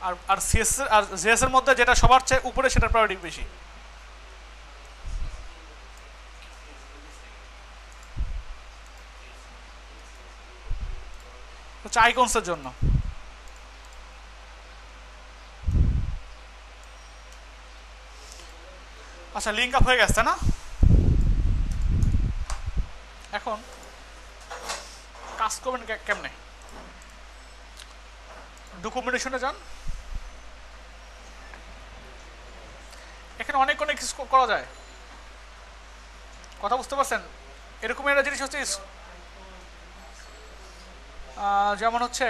আর আর CS আর JS এর মধ্যে যেটা সবার চেয়ে উপরে সেটার প্রায়োরিটি বেশি হচ্ছে আইকনসের জন্য। আচ্ছা লিঙ্ক আপ হয়ে গেছে না? এখন কাজ করবেন কেমনে? ডকুমেন্টেশনে যান, এখানে অনেক অনেক কিছু করা যায়। কথা বুঝতে পারছেন? এরকম একটা জিনিস হচ্ছে যেমন হচ্ছে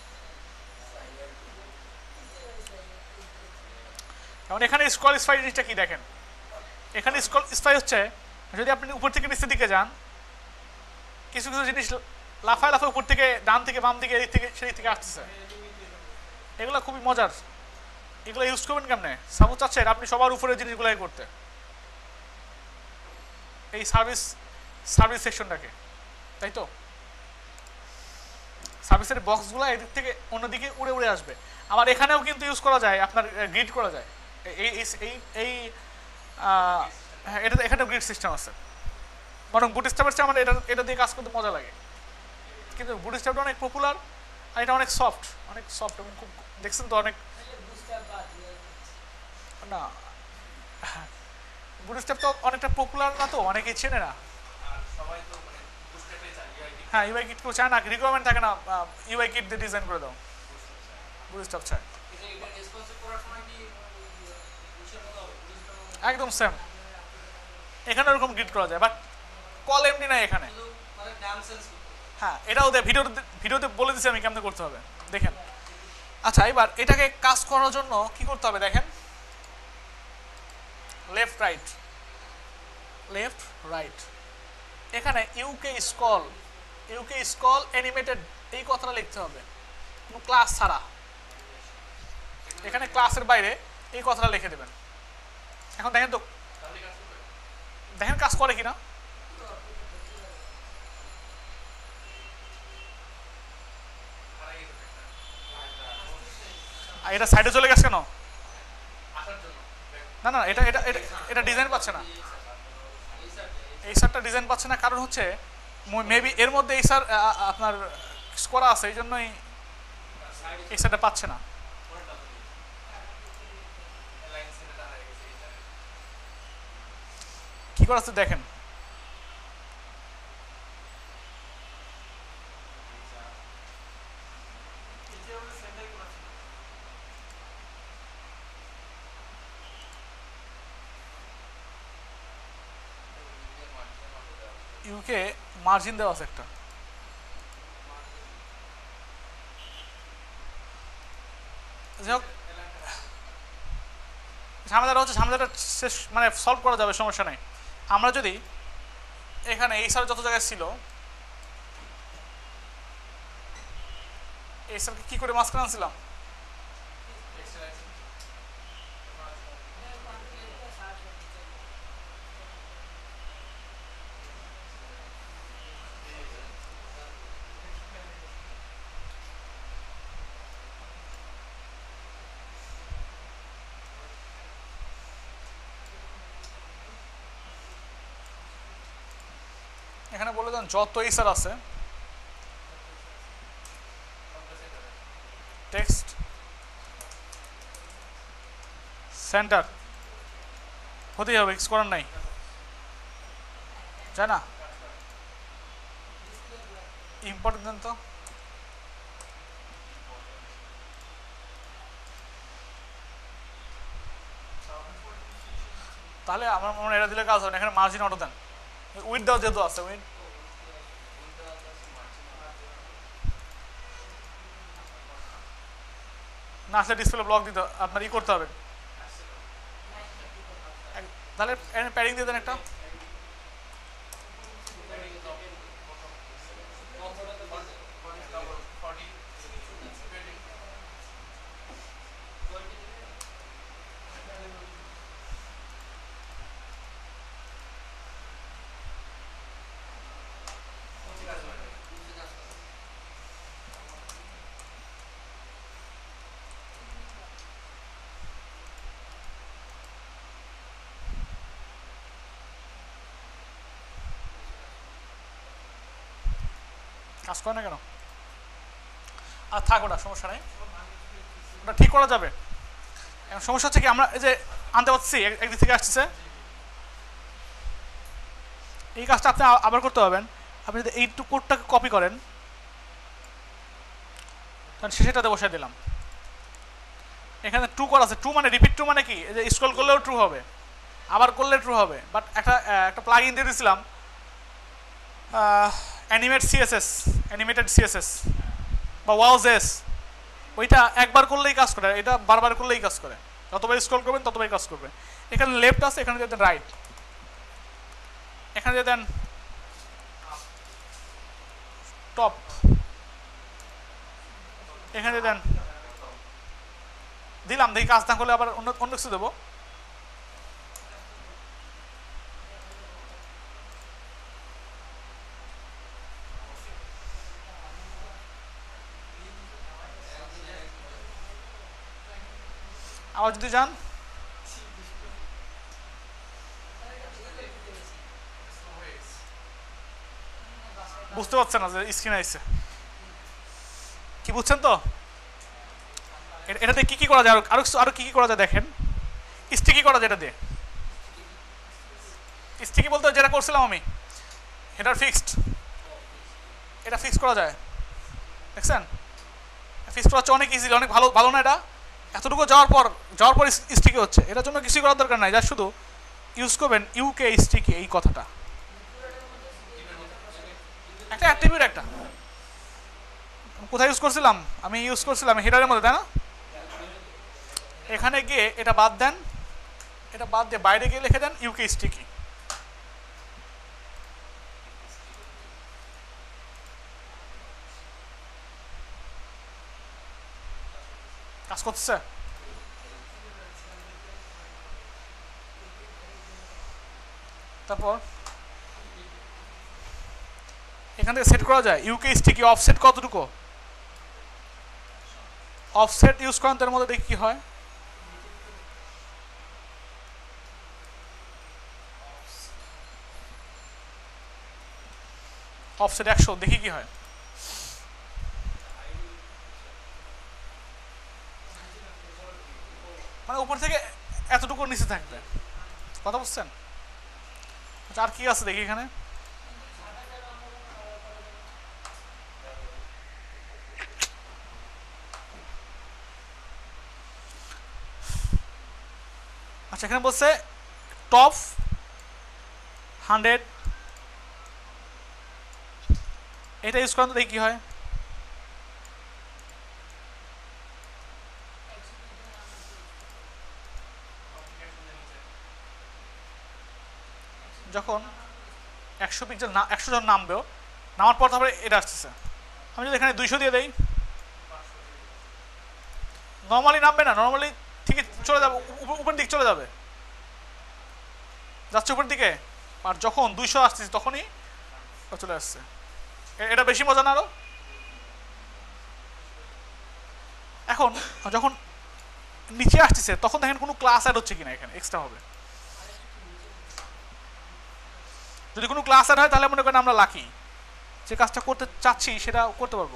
যেমন এখানে স্ক্রল স্পাই জিনিসটা কি দেখেন, এখানে স্ক্রল স্পাই হচ্ছে যদি আপনি উপর থেকে নিচের দিকে যান কিছু কিছু জিনিস লাফায় লাফায় উপর থেকে ডান থেকে বাম দিকে এদিক থেকে সেদিক থেকে আসতেছে, এগুলো খুবই মজার। এগুলো ইউজ করবেন কেমনে? সাপোজ চাচ্ছেন আপনি সবার উপরে জিনিসগুলাই করতে, এই সার্ভিস সার্ভিস সেকশনটাকে, তাই তো সার্ভিসের বক্সগুলো এদিক থেকে অন্যদিকে উড়ে উড়ে আসবে। আবার এখানেও কিন্তু ইউজ করা যায়, আপনার গ্রিড করা যায়। এই এই এই হ্যাঁ এটা এখানেও গ্রিড সিস্টেম আছে। বরং বুটস্ট্র্যাপের চেয়ে আমার এটা দিয়ে কাজ করতে মজা লাগে, কিন্তু বুটস্ট্র্যাপটা অনেক পপুলার আর এটা অনেক সফট এবং খুব দেখছেন তো অনেক না বুটস্ট্র্যাপ তো অনেকটা পপুলার না, তো অনেকেই চেনে না। হ্যাঁ ইউআই কিট কেউ চায় না, রিকোয়ারমেন্ট থাকে না ইউআই কিট দিয়ে ডিজাইন করে দাও, বুটস্ট্র্যাপ চায়। একদম সেম, এখানে ওরকম গ্রিড করা যায় বাট কল এমনি নাই এখানে। হ্যাঁ এটাও ভিডিওতে বলে দিচ্ছি আমি কেমনে করতে হবে, দেখেন। আচ্ছা এবার এটাকে কাজ করার জন্য কি করতে হবে দেখেন, লেফট রাইট, এখানে ইউকে স্কল অ্যানিমেটেড এই কথাটা লিখতে হবে, কোনো ক্লাস ছাড়া। এখানে ক্লাসের বাইরে এই কথাটা লিখে দেবেন। এখন দেখেন তো, দেখেন কাজ করে কিনা। এটা সাইডে চলে গেছে কেন? না না এটা এটা এটা ডিজাইন পাচ্ছে না, এই সারটা ডিজাইন পাচ্ছে না, কারণ হচ্ছে মেবি এর মধ্যে এই সার আপনার করা আছে, এই জন্যই এই সারটা পাচ্ছে না। কি করা আছে দেখেন, ইউকে মার্জিন দেওয়া আছে একটা, যাই হোক ঝামেলাটা শেষ মানে সলভ করা যাবে, সমস্যা নেই। আমরা যদি এখানে এই সার যত জায়গায় ছিল এই সারকে কি করে মাঝখানে আনছিলাম, এখানে বলে দেন যত ইসার আছে টেক্সট সেন্টার হতেই হবে, কিছু করার নাই, তাই না? ইম্পর্টেন্ট দেন তো, তাহলে আমার মনে হয় এটা দিলে কাজ হবে না। এখানে মার্জিন অটো দেন, উইথ দাও যেহেতু আছে, উইথ না আসলে ডিসপ্লে ব্লক দিতে আপনার ই করতে হবে, তাহলে প্যাডিং দিয়ে দেন একটা। কাজ করে না কেন? আর থাক, ওটা সমস্যা নেই, ওটা ঠিক করা যাবে। সমস্যা হচ্ছে কি, আমরা এই যে আনতে পারছি একদিক থেকে আসতেছে, এই কাজটা আপনি আবার করতে পারবেন। আপনি যদি এই কোডটাকে কপি করেন, তাহলে সেটাতে বসাই দিলাম। এখানে ট্রু করা আছে, ট্রু মানে রিপিট ট্রু মানে কি, এই যে স্ক্রল করলেও ট্রু হবে, আবার করলে ট্রু হবে। বাট একটা প্লাগ ইন দিয়ে দিয়েছিলাম, অ্যানিমেটেড সিএসএস বা ওয়াউজেস, ওইটা একবার করলেই কাজ করে, এটা বারবার করলেই কাজ করে, যতবার স্ক্রল করবেন ততবারই কাজ করবে। এখানে লেফট আছে, এখানে দিয়ে দেন রাইট, এখানে দিয়ে দেন টপ, এখানে দিয়ে দেন, দিলাম। দেখি কাজ না করলে আবার অন্য কিছু দেবো। আবার যদি যান, বুঝতে পারছেন না যে স্ক্রিন আইছে, কি বুঝছেন তো? এটাতে কি কি করা যায়, আরো কি কি করা যায় দেখেন। স্টিকি করা যায়, এটা দিয়ে স্টিকি বলতে যেটা করছিলাম আমি, হেডার ফিক্সড, এটা ফিক্স করা যায়, দেখছেন? ফিক্স করা হচ্ছে অনেক ইজিলি, অনেক ভালো ভালো না এটা? এতটুকু যাওয়ার পর স্টিকি হচ্ছে, এটার জন্য কিছুই করার দরকার নাই, যা শুধু ইউজ করবেন ইউকে স্টিকি এই কথাটা, একটা অ্যাট্রিবিউট একটা। কোথায় ইউজ করছিলাম আমি? ইউজ করছিলাম হেডারের মধ্যে, তাই না? এখানে গিয়ে এটা বাদ দেন, এটা বাদ দিয়ে বাইরে গিয়ে লিখে দেন ইউকে স্টিকি। কাজ করতেছে? তারপর এখান থেকে সেট করা যায় ইউকে স্টিকি অফসেট কতটুকু, অফসেট ইউজ করেন, তার মধ্যে দেখি কি হয়। অফসেট 100, দেখি কি হয়। মানে উপর থেকে এতটুকু নিচে থাকবে, কথা বুঝছেন? আচ্ছা, আর কি আছে দেখি এখানে। আচ্ছা, এখানে বলছে টপ 100, এটা ইউজ করেন তো দেখি কি হয়। যখন 100 পিক্সেল 100 জন নামবেও, নামার পর তারপরে এটা আসতেছে। আমি যদি এখানে 200 দিয়ে দেই, নর্মালি নামবে না, নর্মালি ঠিকই চলে যাবে, উপর দিকে চলে যাবে, যাচ্ছে উপর দিকে। আর যখন 200 আসতেছে তখনই চলে আসছে। এটা বেশি মজা না আরো? এখন যখন নিচে আসতেছে তখন দেখেন কোনো ক্লাস অ্যাড হচ্ছে কিনা, এখানে এক্সট্রা হবে। যদি কোনো ক্লাস অ্যাড হয় তাহলে মনে করেন আমরা লাকি, যে কাজটা করতে চাচ্ছি সেটা করতে পারবো।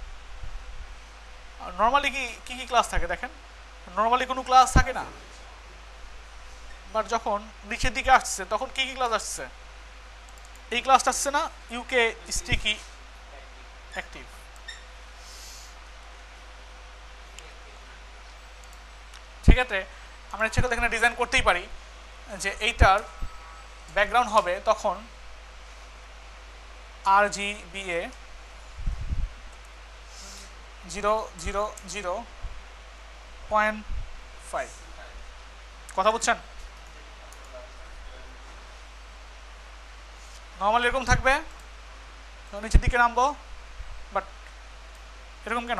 নর্মালি কি কি ক্লাস থাকে দেখেন, নর্মালি কোনো ক্লাস থাকে না, বাট যখন নিচের দিকে আসছে তখন কি কি ক্লাস আসছে, এই ক্লাসটা আসছে না, ইউকে স্টিকি অ্যাক্টিভ। সেক্ষেত্রে আমরা ইচ্ছে করে এখানে ডিজাইন করতেই পারি যে এইটার ব্যাকগ্রাউন্ড হবে তখন RGBA 000.5, কথা বুঝছেন? নর্মালি এরকম থাকবে, নিচের দিকে নামবো, বাট এরকম কেন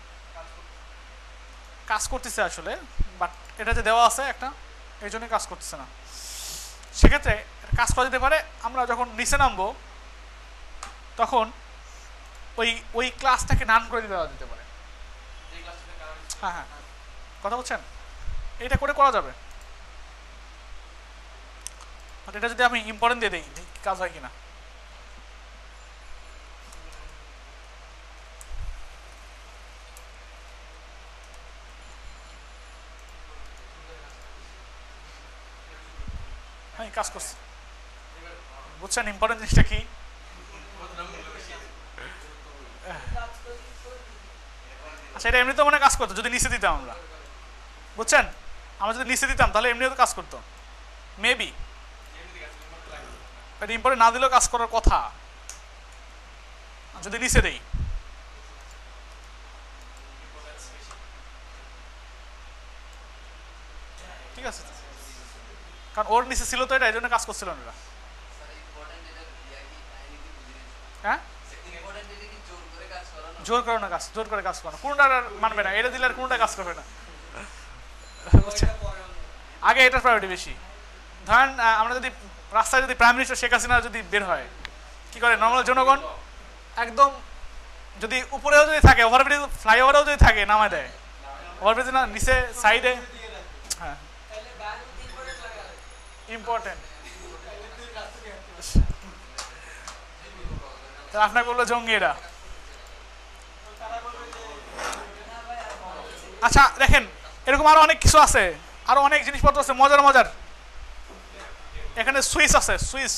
কাজ করতেছে আসলে, বাট এটা যে দেওয়া আছে একটা, এই জন্যই কাজ করতেছে না। সেক্ষেত্রে কাজ করা যেতে পারে, আমরা যখন নিচে নামবো তখন ওই ক্লাসটাকে নান করে দেওয়া যেতে পারে। হ্যাঁ হ্যাঁ, কথা বলছেন? এইটা করে করা যাবে। এটা যদি আমি ইম্পর্টেন্ট দিয়ে দিই, কাজ হয় কিনা। হ্যাঁ কাজ করছে, বুঝছেন ইম্পর্টেন্ট জিনিসটা কি? আচ্ছা এটা এমনিতেও মনে কাজ করতো যদি নিচে দিতাম আমরা, বুঝছেন? আমরা যদি নিচে দিতাম তাহলে এমনিও তো কাজ করতো মেবি, এটা ইম্পর্টেন্ট না দিলেও কাজ করার কথা যদি নিচে দেই। ঠিক আছে, কারণ ওর নিচে ছিল তো এটা, এই জন্য কাজ করছিল না। হ্যাঁ জোর করে না কাজ, জোর করে কাজ করো না, কোনটা মানবে না, এটা দিলে আর কোনটা কাজ করবে না। আগে এটার প্রায়োরিটি বেশি। ধরেন আমরা যদি রাস্তায় যদি প্রাইম মিনিস্টার শেখ হাসিনা যদি বের হয়, কি করে নর্মাল জনগণ একদম যদি উপরেও যদি থাকে, ওভারব্রিজ ফ্লাইওভারেও যদি থাকে নামায় দেয়, ওভারব্রিজ না নিচে সাইডে। হ্যাঁ ইম্পর্টেন্ট, আপনাকে বললো জঙ্গি এটা। আচ্ছা দেখেন এরকম আরো অনেক কিছু আছে, আরো অনেক জিনিসপত্র আছে মজার মজার। এখানে সুইচ আছে, সুইচ,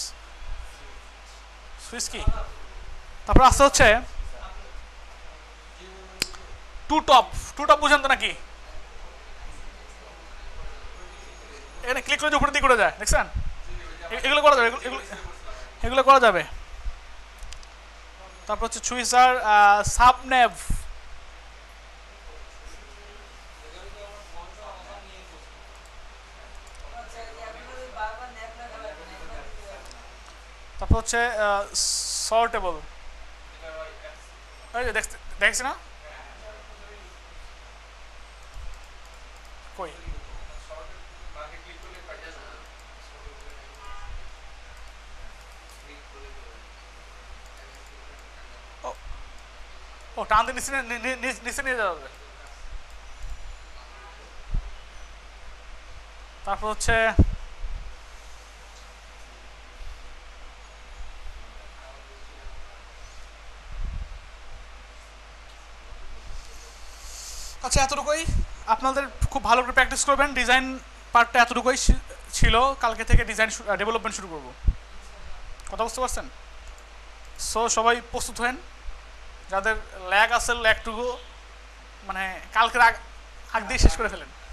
সুইচ কি? তারপর আসতে হচ্ছে টু টপ, টু টপ বুঝেন তো নাকি? এখানে ক্লিক করে উপরে দিকে করে যায়, দেখছেন? এগুলো করা যাবে, এগুলো করা যাবে। তারপর হচ্ছে সুইচার, সাবনেভ, তারপর হচ্ছে সর্টেবল, এই যে দেখছি না কই? ও টান দিয়ে নিচে নিয়ে যাওয়া যাবে। তারপর হচ্ছে আচ্ছা এতটুকুই, আপনাদের খুব ভালো করে প্র্যাকটিস করবেন। ডিজাইন পার্টটা এতটুকুই ছিল, কালকে থেকে ডিজাইন ডেভেলপমেন্ট শুরু করব। কথা বুঝতে পারছেন? সো সবাই প্রস্তুত হেন, যাদের ল্যাগ আছে ল্যাগটুকু মানে কালকের আগ দিয়ে শেষ করে ফেলেন।